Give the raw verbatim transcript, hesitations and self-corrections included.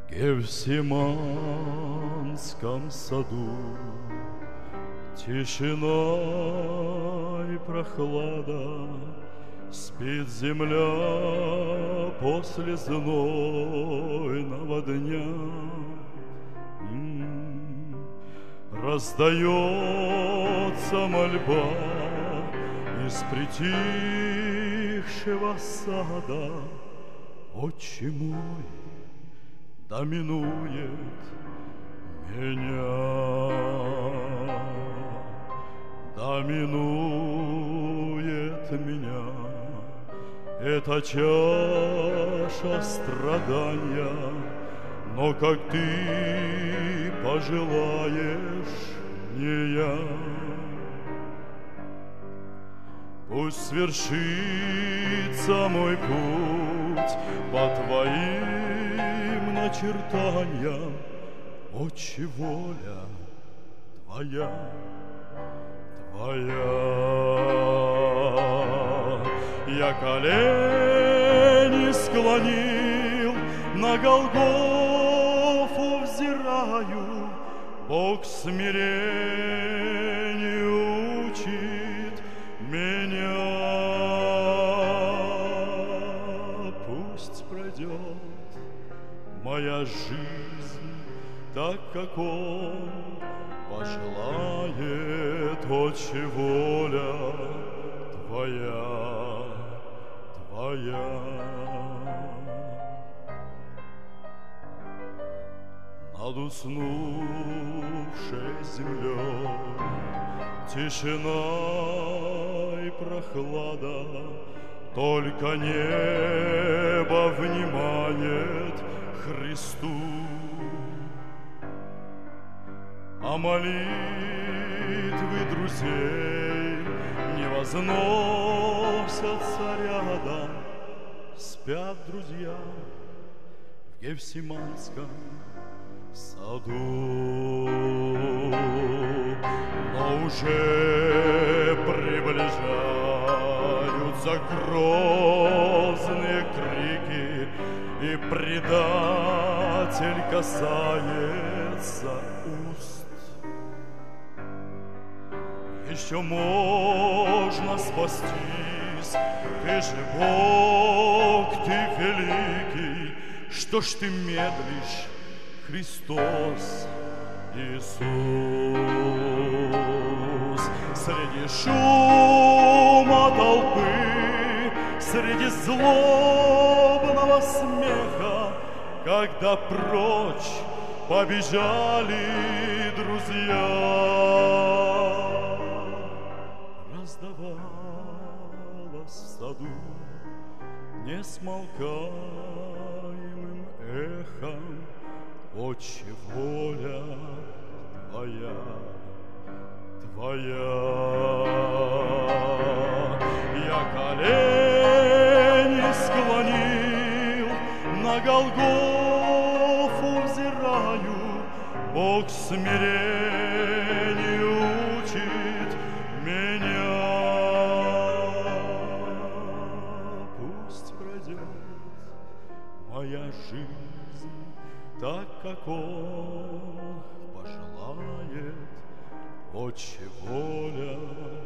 Гефсиманском саду тишина и прохлада, спит земля после знойного дня. М-м-м. Раздается мольба из притихшего сада: Отче мой, доминует меня, доминует меня эта чаша страдания, но как ты пожелаешь, не я. Пусть свершится мой путь по твоим начертаниям, Отче, воля твоя, твоя. Я колени склонил, на Голгофу взираю, Бог смирению учит меня. Пусть пройдет моя жизнь так, как Он пожелает, Отче, воля твоя, твоя. Над уснувшей землей тишина и прохлада, только небо внимает Христу, а молитвы друзей не возносятся рядом. Спят друзья в Гефсиманском саду, но уже приближаются грозные крики, и предатель касается уст. Еще можно спастись, ты же Бог, ты великий. Что ж ты медлишь, Христос Иисус? Среди шума толпы, среди злобного смеха, когда прочь побежали друзья, раздавалось в саду несмолкаемым эхом: Отче, воля твоя, твоя. Я колени склонил, на Голгофу взираю, Бог смирению учит меня. Пусть пройдет моя жизнь так, как Он пожелает, Отче, воля